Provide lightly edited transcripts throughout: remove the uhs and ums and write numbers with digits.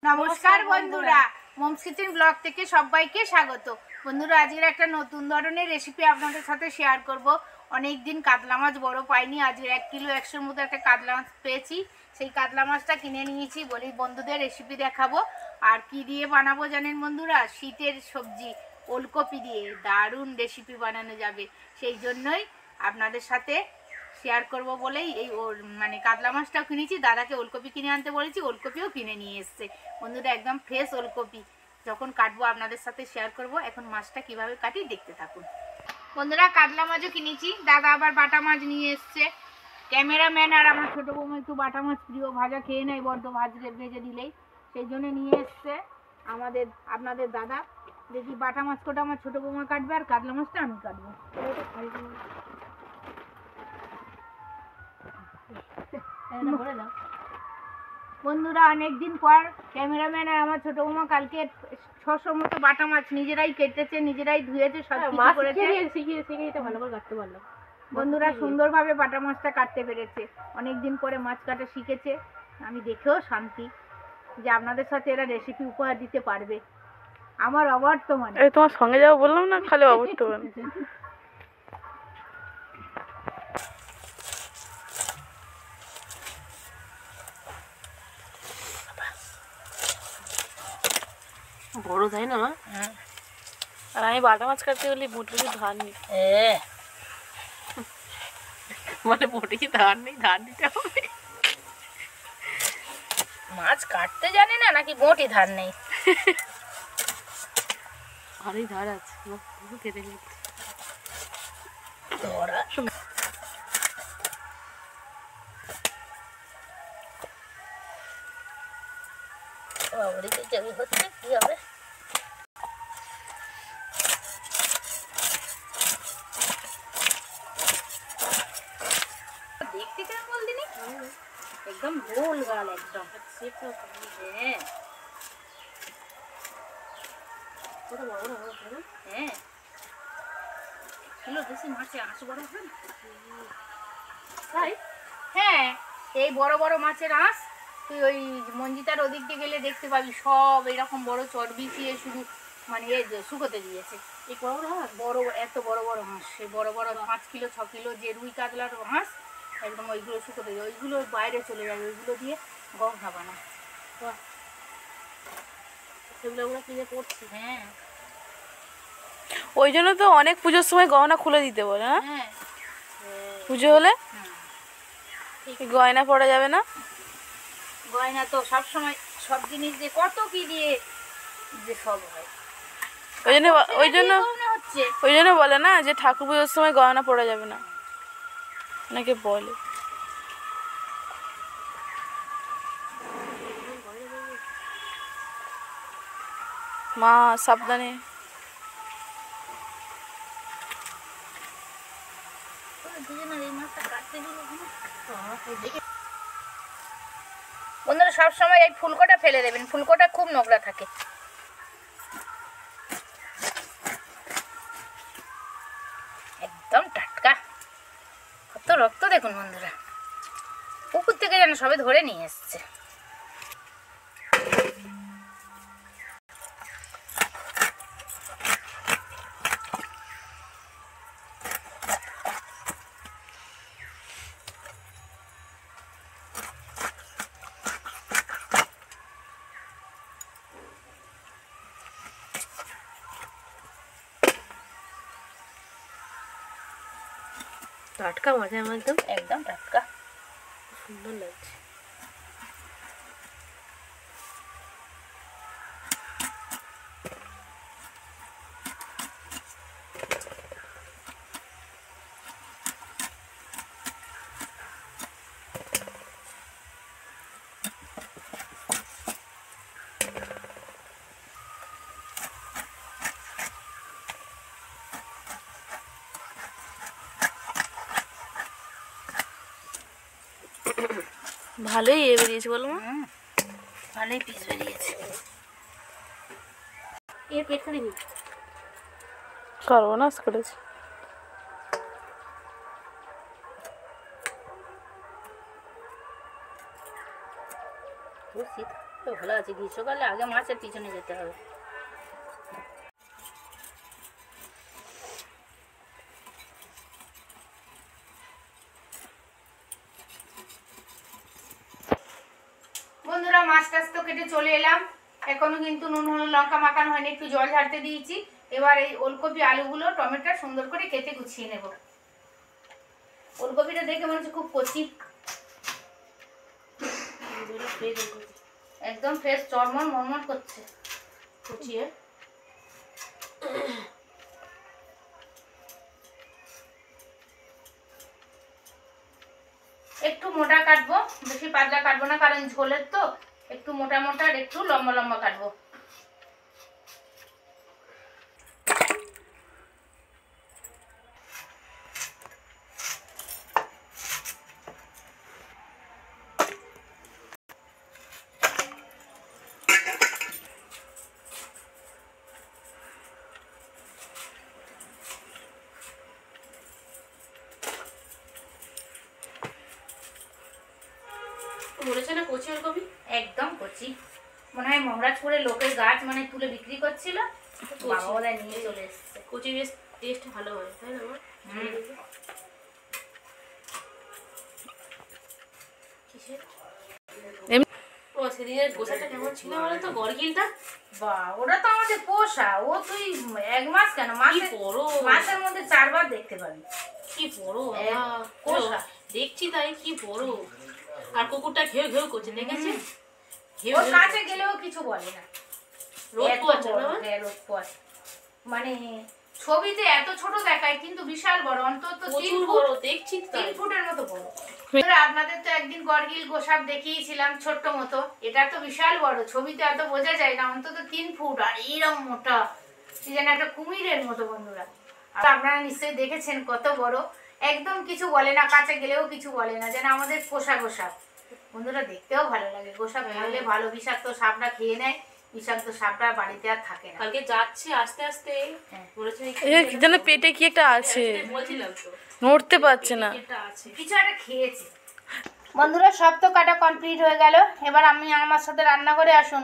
নমস্কার বন্ধুরা, moms kitchen blog থেকে সবাইকে স্বাগত। বন্ধুরা, আজকের একটা নতুন ধরনের রেসিপি আপনাদের সাথে শেয়ার করব। অনেক দিন কাতলা মাছ বড় পাইনি, আজকে 1 কিলো 100-র মতো একটা কাতলা মাছ পেয়েছি। সেই কাতলা মাছটা কিনে নিয়েছি, বলি বন্ধুদের রেসিপি দেখাবো। আর কি দিয়ে বানাবো জানেন বন্ধুরা? শীতের সবজি ওলকপি দিয়ে দারুণ রেসিপি বানানো যাবে। সেই জন্যই আপনাদের সাথে শেয়ার করব বলেই এই মানে কাতলা মাছটাও কিনেছি। দাদাকে ওলকপি কিনে আনতে বলেছি, ওলকপিও কিনে নিয়ে এসছে বন্ধুরা। একদম ফ্রেশ ওলকপি, যখন কাটবো আপনাদের সাথে শেয়ার করব। এখন মাছটা কিভাবে কাটি দেখতে থাকুন বন্ধুরা। কাতলা মাছও কিনেছি, দাদা আবার বাটা মাছ নিয়ে এসছে। ক্যামেরাম্যান আর আমার ছোটো বৌমা একটু বাটা মাছ প্রিয়, ভাজা খেয়ে নেয় বড্ড ভেজে দিলেই, সেই জন্য নিয়ে এসছে আপনাদের দাদা। দেখি বাটা মাছ কোটা আমার ছোটো বৌমা কাটবে, আর কাতলা মাছটা আমি কাটবো। বন্ধুরা, অনেকদিন পর ক্যামেরাম্যান আর আমার ছোট বৌমা কালকে 600 মতো বাটা মাছ নিজেরাই কেটেছে, নিজেরাই ধুয়েছে, সব কিছু করেছে। শিখিয়ে ভালো করে কাটতে পারলাম বন্ধুরা। সুন্দরভাবে বাটা মাছটা কাটতে পেরেছে, অনেকদিন পরে মাছ কাটা শিখেছে। আমি দেখেও শান্তি যে আপনাদের সাথে এরা রেসিপি উপহার দিতে পারবে। আমার অবর্তমানে তোমার সঙ্গে যাবো বললাম না, খালি অবর্তমানে। বড় তাই না মা? আর আমি বাটা মাছ কাটতে বলি বুটুকি ধার নি, মানে বুটুকি ধার নেই, ধার দিতে হবে। মাছ কাটতে জানে না নাকি বটি ধার নেই? ভালোই ধার আছে, কেটে নিচ্ছে। হচ্ছে কি হবে? দেখতে কেমন বলদিনি, একদম গোল গাল, একদম। হ্যাঁ, হ্যাঁ, কিলো বেশি মাছে আঁশ বড় হয় না তাই? হ্যাঁ, এই বড় বড় মাছের আঁশ তুই ওই মঞ্জিতার ওদিক দিয়ে গেলে দেখতে পাবি, সব এরকম বড় চট বিছিয়ে শুধু মানে শুকোতে দিয়েছে। এই বড় বড় হাঁস, বড় এত বড় বড় হাঁস, সেই বড় বড় 5 কিলো 6 কিলো যে রুই কাতলার হাঁস, একদম ওইগুলো শুকোতে দিয়ে, ওইগুলো বাইরে চলে যাবে, ওইগুলো দিয়ে গহনা বানায়। সেগুলো ওগুলো কিনে করছি। হ্যাঁ, ওই জন্য তো অনেক পুজোর সময় গহনা খুলে দিতে বলে না? হ্যাঁ, পুজো হলে গয়না পরা যাবে না। গয়না তো সব সময় সব জিনিস দিয়ে কত কি দিয়ে যে সব হয়, ওই জন্য বলে না যে ঠাকুর পুজোর সময় গয়না পরা যাবে না, অনেকে বলে। মা সাবধানে। বন্ধুরা, সব সময় এই ফুলকোটা ফেলে দেবেন, ফুলকোটা খুব নোংরা থাকে। একদম টাটকা, কত রক্ত দেখুন বন্ধুরা, পুকুর থেকে যেন সবে ধরে নিয়ে এসছে। টাটকা মাছ, একদম একদম টাটকা, সুন্দর লাগছে। ভালোই বেরিয়েছে বলো মা? ভালোই পিস বেরিয়েছে। এর পেছনে সর্বনাশ করেছে। তো ভালো আছে, গ্রীষ্মকালে আগে মাছের পিছনে যেতে হবে। বন্ধুরা মাছ টাছ তো কেটে চলে এলাম, এখনো কিন্তু নুন হলুদ লঙ্কা মাখানো হয়নি, একটু জল ঝাড়তে দিয়েছি। এবার এই ওলকপি আলুগুলো টমেটো সুন্দর করে কেটে গুছিয়ে নেব। ওলকপিটা দেখে মনে হচ্ছে খুব কচি, একদম ফ্রেশ, চরমর মরমর করছে, কুচিয়ে। একটু মোটা কাটবো, বেশি পাতলা কাটবো না, কারণ ঝোলের তো, একটু মোটা মোটা আর একটু লম্বা লম্বা কাটবো। বলেছে না কচি ওলকপি, একদম কচি, মনে হয় মহারাজপুরের লোকের গাছ মানে তুলে বিক্রি করছিল, বাবা ওরা নিয়ে চলে এসছে। কচি বেশ টেস্ট ভালো হয়, তাই না? ও সেদিনের গোসাটা কেমন ছিল বলো তো, গরগিলটা? বা ওটা তো আমাদের পোষা, ও তুই 1 মাস কেন, মাসের মধ্যে 4 বার দেখতে পাবি। কি বড় পোষা দেখছি, তাই কি বড়। আর কুকুরটা ঘেউ ঘেউ করছে, দেখেছি? ওর কাছে গেলেও কিছু বলে না, রোদ পোয়াচ্ছে না? রোদ পোয়াচ্ছে, মানে ছবিতে এত ছোট দেখায় কিন্তু বিশাল বড়, অন্তত 3 ফুট বড়, দেখছি 3 ফুটের মতো বড়। আপনাদের তো একদিন গরগিল গোসাপ দেখিয়েছিলাম ছোট্ট মতো, এটা তো বিশাল বড়, ছবিতে এত বোঝা যায় না, অন্তত 3 ফুট আর এইরকম মোটা, কি যেন একটা কুমিরের মতো বন্ধুরা। আর আপনারা নিশ্চয়ই দেখেছেন কত বড়, একদম কিছু বলে না, কাছে গেলেও কিছু বলে না, যেন আমাদের পোষা গোসাপ। বন্ধুরা দেখতেও ভালো লাগে, গোসাপ খেলে ভালো, বিষাক্ত সাপটা খেয়ে নেয়, বিষাক্ত সাপটা বাড়িতে আর থাকে না। কালকে যাচ্ছে আস্তে আস্তে বলেছে যেন পেটে কি একটা আছে, বলছিলাম তো নড়তে পারছে না, কিছু একটা খেয়েছে। বন্ধুরা সব তো কাটা কমপ্লিট হয়ে গেল, এবার আমি আমার সাথে রান্না করে আসুন।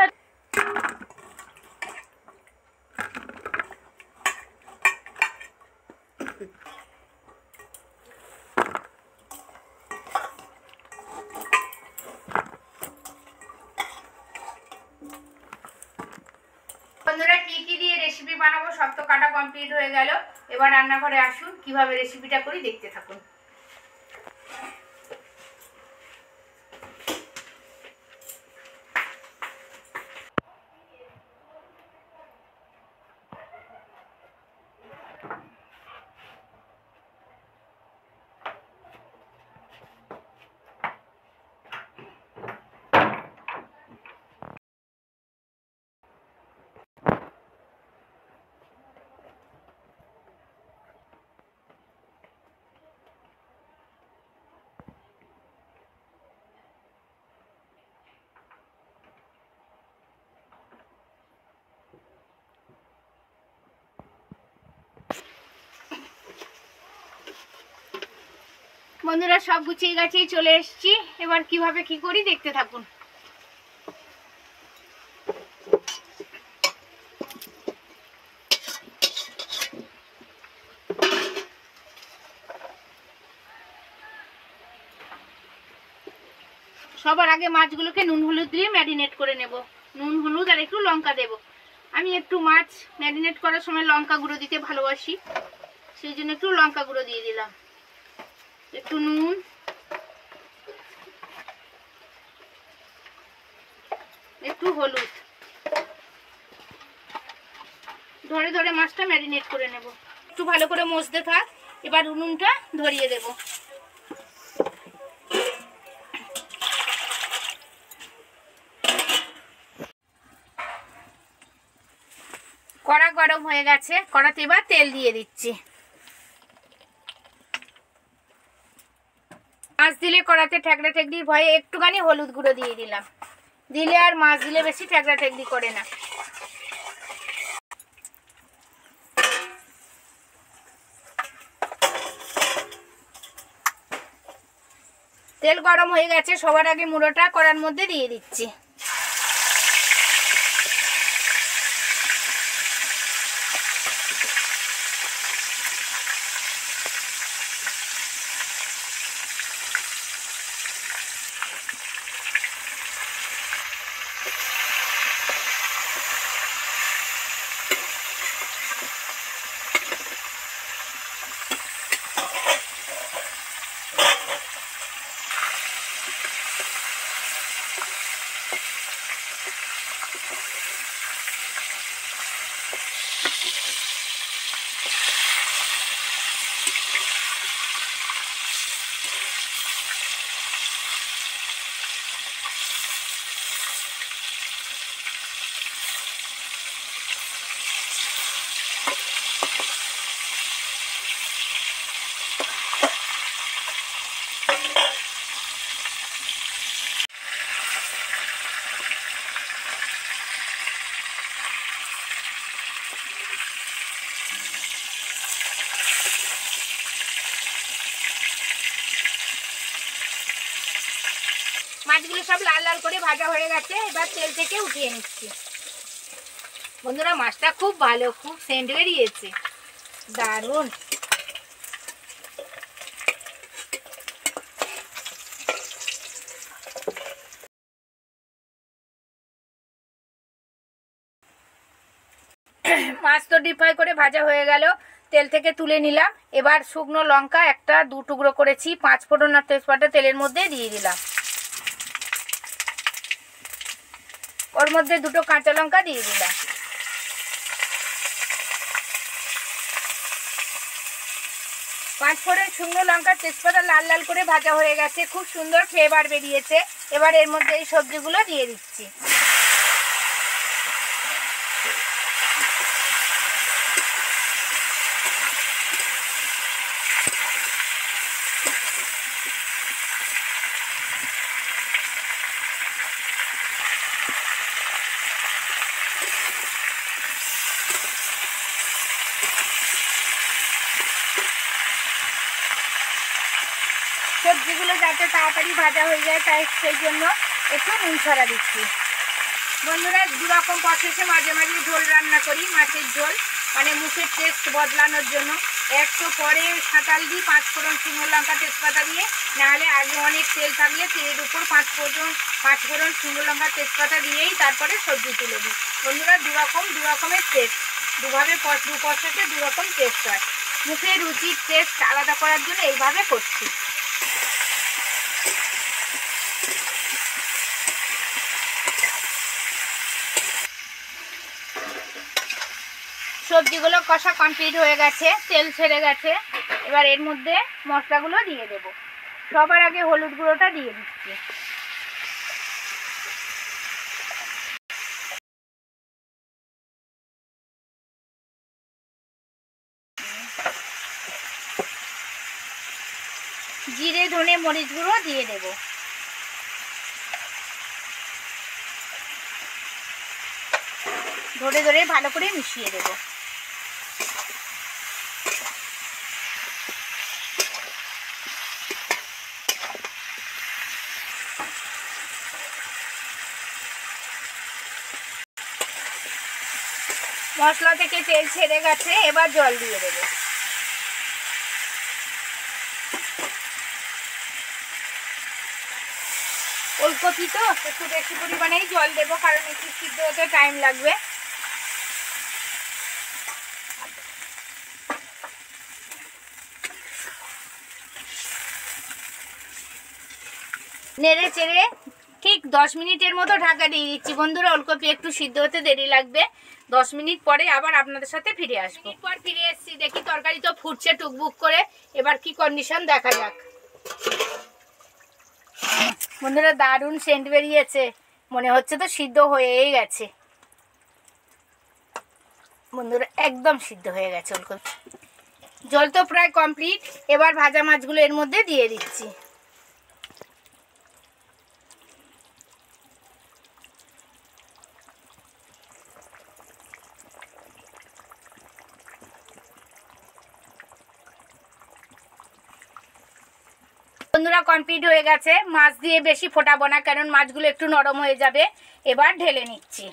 বন্ধুরা কি কি দিয়ে রেসিপি বানাবো সব তো কাটা কমপ্লিট হয়ে গেল, এবার রান্নাঘরে আসুন, কিভাবে রেসিপিটা করি দেখতে থাকুন। বন্ধুরা সব গুছিয়ে গাছিয়ে চলে এসেছি, এবার কিভাবে কি করি দেখতে থাকুন। সবার আগে মাছগুলোকে নুন হলুদ দিয়ে ম্যারিনেট করে নেব, নুন হলুদ আর একটু লঙ্কা দেব। আমি একটু মাছ ম্যারিনেট করার সময় লঙ্কা গুঁড়ো দিতে ভালোবাসি, সেই জন্য একটু লঙ্কা গুঁড়ো দিয়ে দিলাম, একটু নুন, একটু হলুদ, ধরে ধরে মাছটা ম্যারিনেট করে নেব। একটু ভালো করে মজতে থাক, এবার উনুনটা ধরিয়ে দেব। কড়া গরম হয়ে গেছে, কড়াতে এবার তেল দিয়ে দিচ্ছি। মাছ দিলে কড়াতে ঠেকড়া ঠেকড়ি ভয়ে একটুখানি হলুদ গুঁড়ো দিয়ে দিলাম, দিলে আর মাছ দিলে বেশি ঠেকড়া ঠেকড়ি করে না। তেল গরম হয়ে গেছে, সবার আগে মুড়োটা কড়ার মধ্যে দিয়ে দিচ্ছি। মাছগুলো সব লাল লাল করে ভাজা হয়ে গেছে, এবার তেল থেকে উঠিয়ে নিচ্ছি। বন্ধুরা মাছটা খুব ভালো, খুব সেন্ট বেরিয়েছে, দারুণ। মাছ তো ডিপ ফ্রাই করে ভাজা হয়ে গেল, তেল থেকে তুলে নিলাম। এবার শুকনো লঙ্কা একটা 2 টুকরো করেছি, 5 ফোড়ন আর তেজপাতা তেলের মধ্যে দিয়ে দিলাম। ওর মধ্যে 2টো কাঁচা লঙ্কা দিয়ে দিলাম। 5 ফোড়ন শুকনো লঙ্কা তেজপাতা লাল লাল করে ভাজা হয়ে গেছে, খুব সুন্দর ফ্লেভার বেরিয়েছে। এবার এর মধ্যে এই সবজিগুলো দিয়ে দিচ্ছি। সবজিগুলো যাতে তাড়াতাড়ি ভাজা হয়ে যায় তাই সেই জন্য একটু নুন ছড়া দিচ্ছি। বন্ধুরা 2 রকম প্রসেসে মাঝে মাঝে ঝোল রান্না করি, মাছের ঝোল, মানে মুখের টেস্ট বদলানোর জন্য। এক তো পরে সাঁতাল দিই 5 ফোড়ন শুকনো লঙ্কা তেজপাতা দিয়ে, নাহলে আগে অনেক তেল থাকলে তেলের উপর 5 ফোড়ন শুকনো লঙ্কা তেজপাতা দিয়েই তারপরে সবজি তুলে দিই। বন্ধুরা 2 রকমের টেস্ট, দুভাবে 2 প্রসেসে 2 রকম টেস্ট হয়। মুখের রুচির টেস্ট আলাদা করার জন্য এইভাবে করছি। সবজিগুলো কষা কমপ্লিট হয়ে গেছে, তেল ছেড়ে গেছে। এবার এর মধ্যে মশলাগুলো দিয়ে দেব। সবার আগে হলুদ গুঁড়োটা দিয়ে দিচ্ছি। জিরে ধনে মরিচ গুঁড়ো দিয়ে দেব। ধরে ধরে ভালো করে মিশিয়ে দেব। মশলা থেকে তেল ছেড়ে গেছে, এবার জল দিয়ে দেব। ওলকপি তো একটু বেশি পরিমাণেই জল দেব, কারণ একটু সিদ্ধ হতে টাইম লাগবে। নেড়ে চেড়ে ঠিক 10 মিনিটের মতো ঢাকা দিয়ে দিচ্ছি। বন্ধুরা ওলকপি একটু সিদ্ধ হতে দেরি লাগবে, 10 মিনিট পরে আবার আপনাদের সাথে ফিরে আসবো। পর ফিরে এসেছি, দেখি তরকারি তো ফুটছে টুকবুক করে। এবার কি কন্ডিশন দেখা যাক। বন্ধুরা দারুণ সেন্ট বেরিয়েছে, মনে হচ্ছে তো সিদ্ধ হয়েই গেছে। বন্ধুরা একদম সিদ্ধ হয়ে গেছে ওলকপি। জল তো প্রায় কমপ্লিট। এবার ভাজা মাছগুলো এর মধ্যে দিয়ে দিচ্ছি। বন্ধুরা কমপ্লিট হয়ে গেছে। মাছ দিয়ে বেশি ফোটাবো না, কারণ মাছগুলো একটু নরম হয়ে যাবে। এবার ঢেলে নিচ্ছি।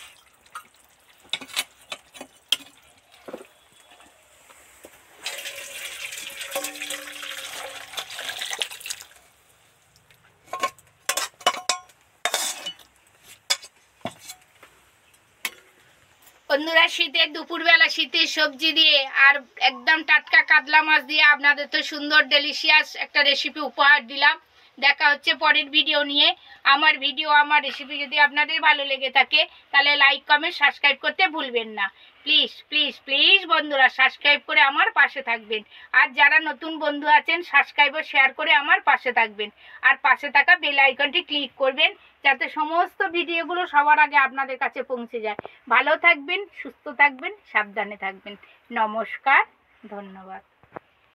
বন্ধুরা শীতের দুপুরবেলা শীতের সবজি দিয়ে আর একদম টাটকা কাতলা মাছ দিয়ে আপনাদের তো সুন্দর ডেলিশিয়াস একটা রেসিপি উপহার দিলাম। দেখা হচ্ছে পরের ভিডিও নিয়ে। আমার ভিডিও আমার রেসিপি যদি আপনাদের ভালো লেগে থাকে তাহলে লাইক কমেন্ট সাবস্ক্রাইব করতে ভুলবেন না। প্লিজ প্লিজ প্লিজ বন্ধুরা সাবস্ক্রাইব করে আমার পাশে থাকবেন। আর যারা নতুন বন্ধু আছেন সাবস্ক্রাইব ও শেয়ার করে আমার পাশে থাকবেন। আর পাশে থাকা বেল আইকনটি ক্লিক করবেন, যাতে সমস্ত ভিডিওগুলো সবার আগে আপনাদের কাছে পৌঁছে যায়। ভালো থাকবেন, সুস্থ থাকবেন, সাবধানে থাকবেন। নমস্কার, ধন্যবাদ।